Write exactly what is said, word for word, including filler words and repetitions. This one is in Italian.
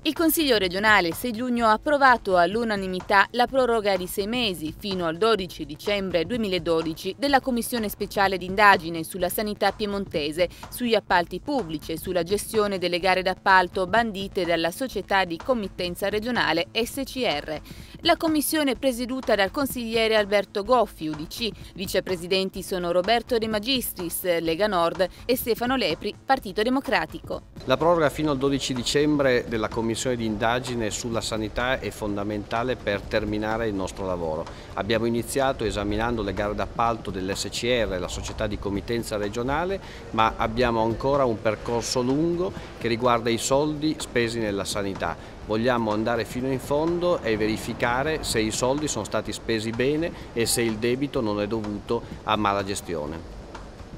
Il Consiglio regionale il sei giugno ha approvato all'unanimità la proroga di sei mesi fino al dodici dicembre duemiladodici della Commissione speciale d'indagine sulla sanità piemontese, sugli appalti pubblici e sulla gestione delle gare d'appalto bandite dalla società di committenza regionale S C R. La commissione è presieduta dal consigliere Alberto Goffi, U D C. Vicepresidenti sono Roberto De Magistris, Lega Nord, e Stefano Lepri, Partito Democratico. La proroga fino al dodici dicembre della Commissione di indagine sulla sanità è fondamentale per terminare il nostro lavoro. Abbiamo iniziato esaminando le gare d'appalto dell'S C R, la società di committenza regionale, ma abbiamo ancora un percorso lungo che riguarda i soldi spesi nella sanità. Vogliamo andare fino in fondo e verificare se i soldi sono stati spesi bene e se il debito non è dovuto a mala gestione.